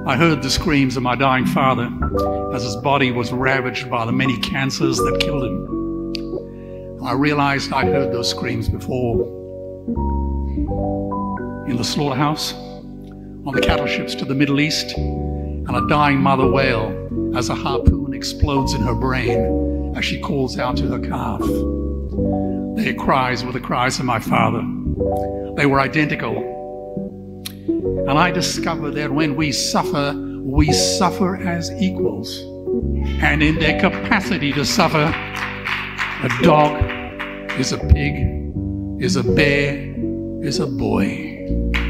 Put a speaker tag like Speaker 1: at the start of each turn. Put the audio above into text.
Speaker 1: I heard the screams of my dying father as his body was ravaged by the many cancers that killed him. I realized I heard those screams before. In the slaughterhouse, on the cattle ships to the Middle East, and a dying mother wail as a harpoon explodes in her brain as she calls out to her calf. Their cries were the cries of my father. They were identical. And I discovered that when we suffer as equals. And in their capacity to suffer, a dog is a pig, is a bear, is a boy.